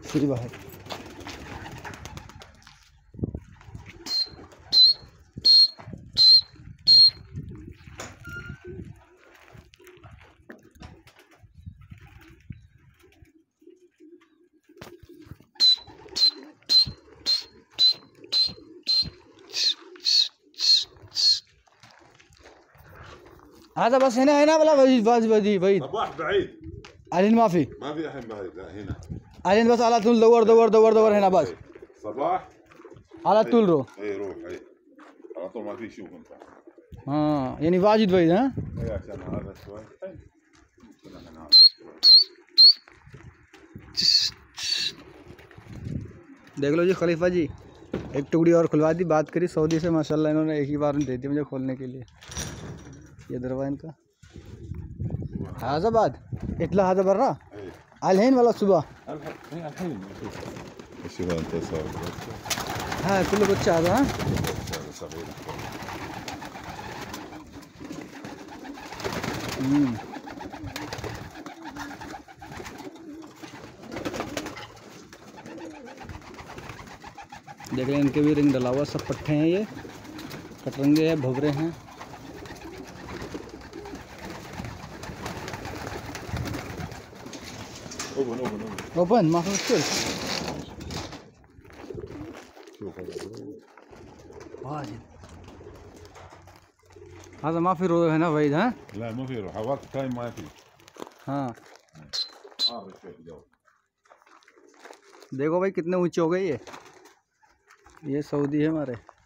सही बात। هذا بس هنا ولا بعيد صباح بعيد علين ما في الحين بعيد لا هنا علين بس على طول دور هنا بس صباح على طول رو اي روح اي على طول ما في شوف انت يعني واجد بعيد ها اي عشان هذا شوي देख लो जी खलीफा जी, एक टुकड़ी और खुलवा दी। बात करी सऊदी से, माशाल्लाह इन्होंने एक ही बार में दे दी मुझे खोलने के लिए। ये दरवा इनका हैज़ाबाद इतला هذا برا الحين ولا الصبح الحين شوف انت صار ها كله بچه هذا ها صغير देख रहे हैं इनके भी रिंग डला हुआ, सब पट्टे हैं, ये कटरंगे हैं, भुगरे हैं। ओपन माफी मुश्किल هذا ما في روح هنا بعيد ها؟ لا ما في روح وقت تايم ما في हाँ देखो भाई कितने ऊंचे हो गए ये सऊदी है हमारे।